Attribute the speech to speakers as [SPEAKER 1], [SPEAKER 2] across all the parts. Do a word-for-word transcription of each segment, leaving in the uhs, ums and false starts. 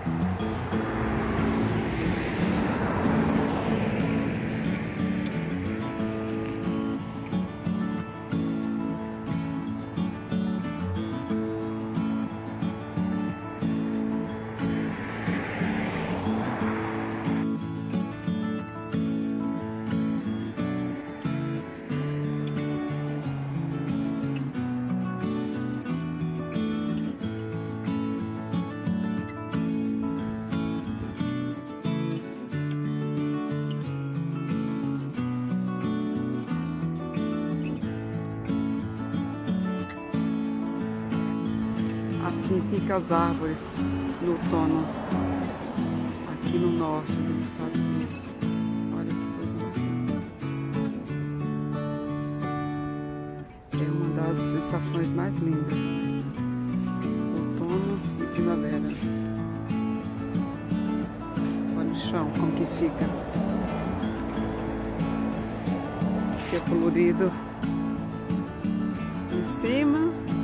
[SPEAKER 1] Assim ficam as árvores no outono, aqui no norte dos Estados Unidos. Olha que coisa linda. É uma das estações mais lindas. Outono e primavera. Olha o chão, como que fica. Que é colorido em cima.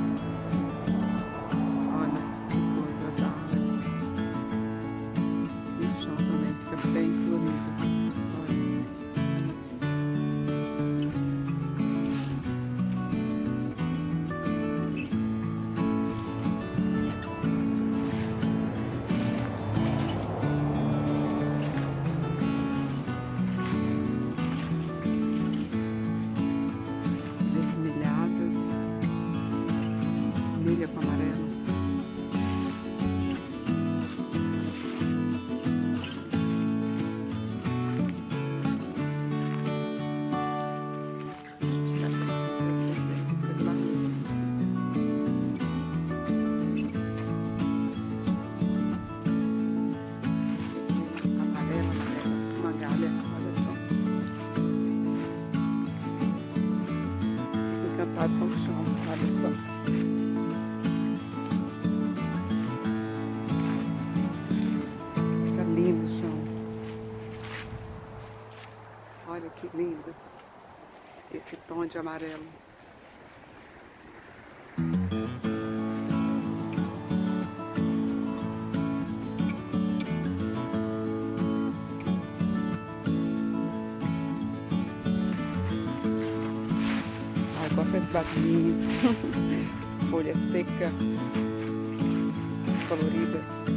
[SPEAKER 1] Vermelha com amarelo. Amarelo, amarelo, uma galha, olha só. Fico encantado com o chão, olha só. Lindo o chão. Olha que lindo esse tom de amarelo. Ai, gosto desse barulhinho. Folha seca, colorida.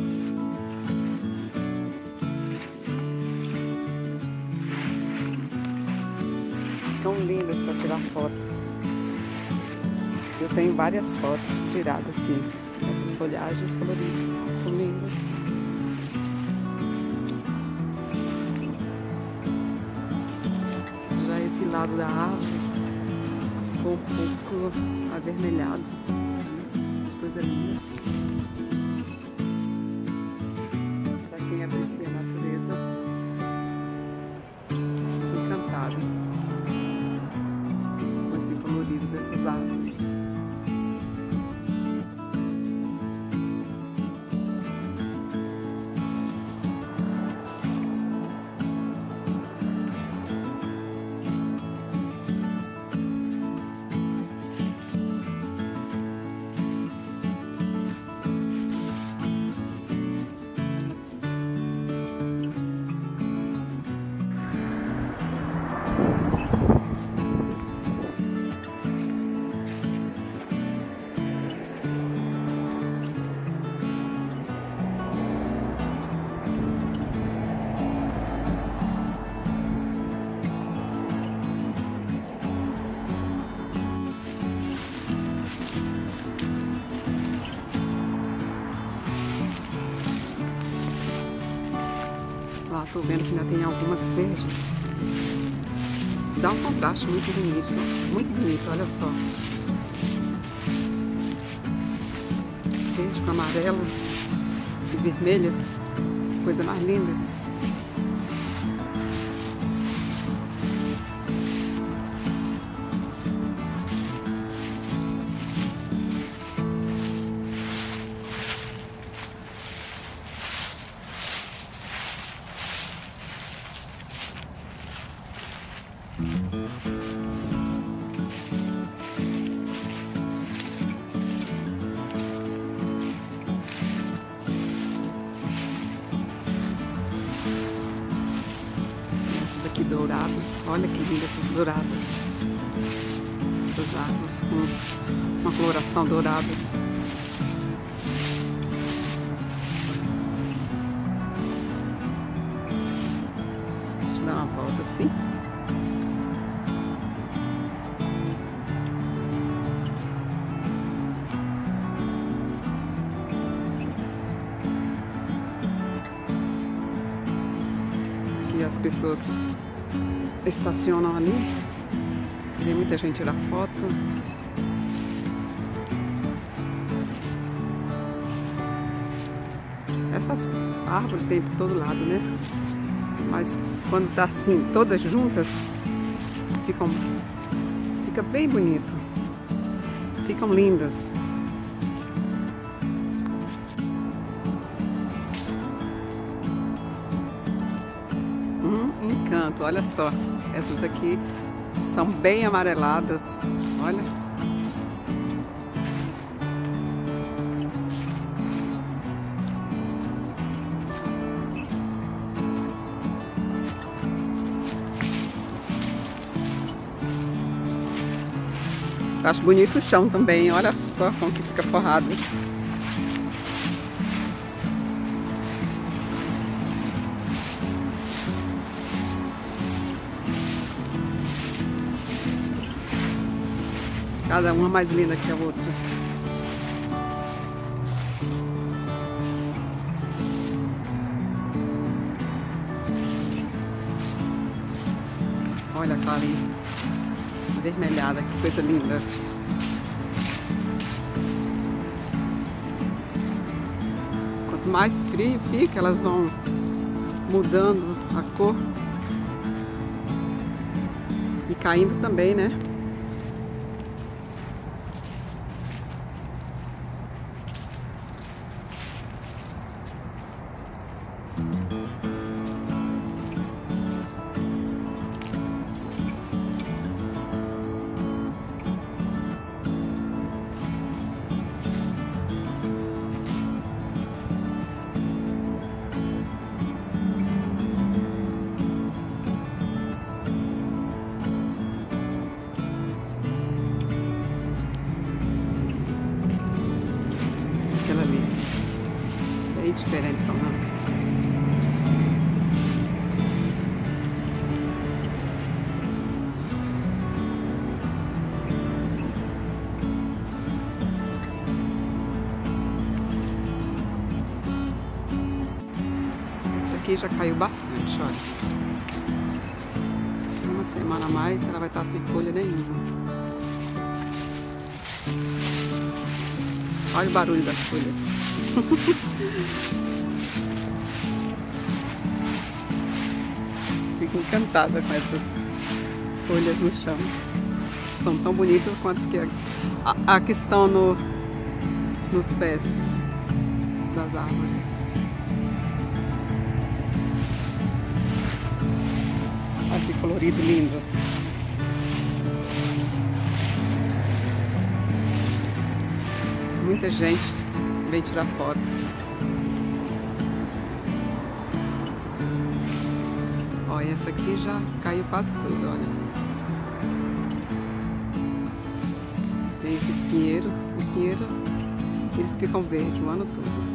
[SPEAKER 1] São lindas para tirar foto. Eu tenho várias fotos tiradas assim. Essas folhagens coloridas, são lindas. Já esse lado da árvore ficou um pouco avermelhado. Coisa linda. Para quem aprecia a natureza, encantado. Dessas árvores. Lá tô vendo que ainda tem algumas verdes. Dá um contraste muito bonito, muito bonito, olha só. Verde com amarelo e vermelhas, coisa mais linda. aqui douradas. Olha que lindas essas douradas. Essas árvores com uma coloração douradas. Deixa eu dar uma volta assim. Aqui as pessoas estacionam ali. Tem muita gente tirar foto. Essas árvores tem por todo lado, né? Mas quando tá assim, todas juntas, ficam, fica bem bonito. Ficam lindas. Um encanto, olha só. Essas aqui são bem amareladas, olha. Eu acho bonito o chão também, olha só como que fica forrado. Cada uma mais linda que a outra. Olha a clarinha avermelhada, que coisa linda. Quanto mais frio fica, elas vão mudando a cor e caindo também, né? Aquela ali, bem diferente também. Essa aqui já caiu bastante, olha. Uma semana a mais ela vai estar sem folha nenhuma. Olha o barulho das folhas. Fico encantada com essas folhas no chão. São tão bonitas quanto as que, a, a que estão no, nos pés das árvores. Olha que colorido lindo. Muita gente vem tirar fotos. Olha, essa aqui já caiu quase tudo, olha. Tem esses pinheiros. Os pinheiros, eles ficam verdes o ano todo.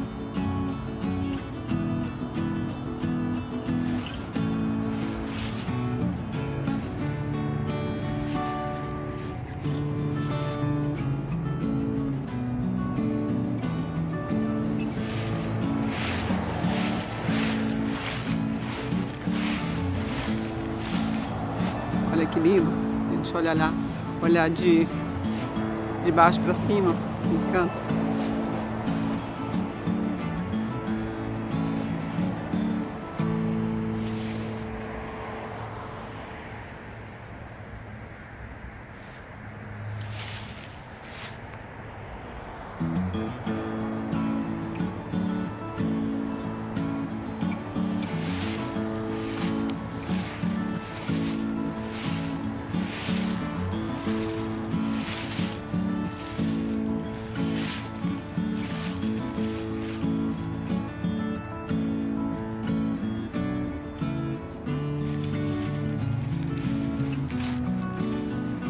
[SPEAKER 1] Olha que lindo. Deixa eu olhar lá, olhar de, de baixo para cima, no canto.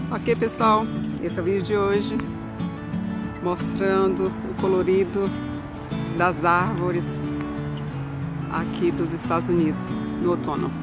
[SPEAKER 1] Ok, pessoal, esse é o vídeo de hoje, mostrando o colorido das árvores aqui dos Estados Unidos no outono.